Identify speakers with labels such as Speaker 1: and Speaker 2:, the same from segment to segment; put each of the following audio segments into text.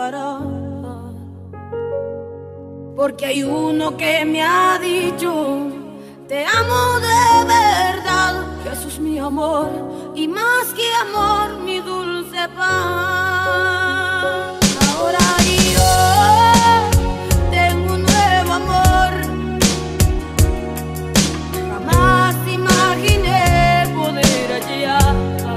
Speaker 1: parar. Porque hay uno que me ha dicho: te amo de verdad, Jesús mi amor, y más que amor, mi dulce paz. Ahora yo tengo un nuevo amor, jamás imaginé poder hallar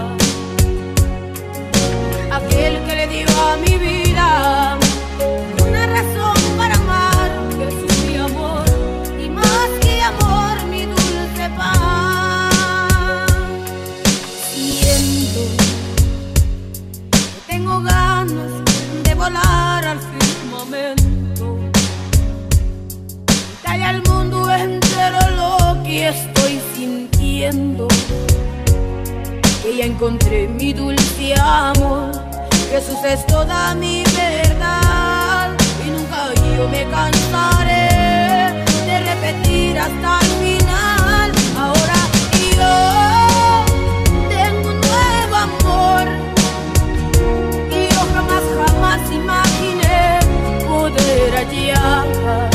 Speaker 1: aquel que le dio a mi vida una razón para amar, Jesús mi amor, y más que amor, mi dulce paz. Siento que tengo ganas de volar al firmamento, gritarle al mundo entero lo que estoy sintiendo, que ya encontré mi dulce amor. Jesús es toda mi verdad y nunca yo me cansaré de repetir hasta el final. Ahora yo tengo un nuevo amor y yo jamás imaginé poder hallar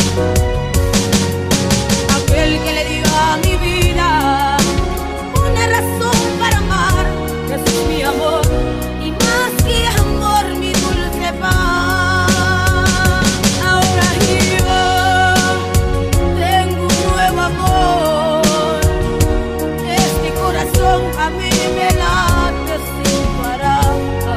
Speaker 1: aquel que le dio a mi vida una razón para amar, Jesús mi amor, y más que amor, mi dulce paz. Ahora yo tengo un nuevo amor, este corazón a mí me late sin parar,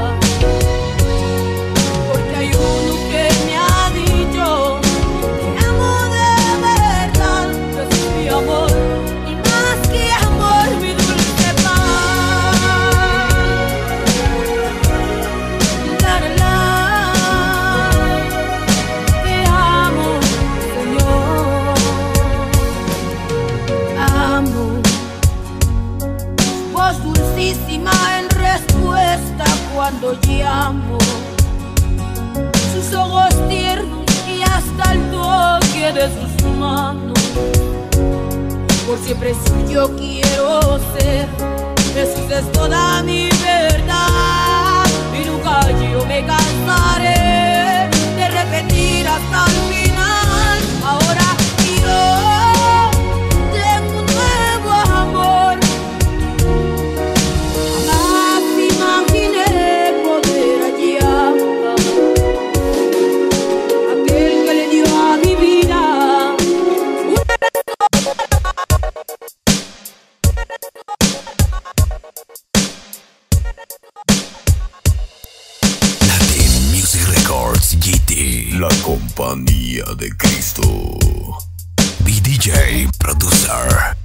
Speaker 1: porque hay uno que me ha dicho: te amo de verdad, Jesús mi amor, y más que amor, mi dulce paz. La, la, la. Te amo, Señor. Amo su voz dulcísima en respuesta cuando llamo, sus ojos tiernos y hasta el toque de sus manos. Por siempre suyo quiero ser, Jesús es toda mi verdad y nunca yo me cansaré de repetir hasta el final. Ahora yo tengo un nuevo amor, jamás imaginé poder hallar aquel que le dio a mi vida una
Speaker 2: Latin Music Records GT, la compañía de Cristo. BDJ Producer.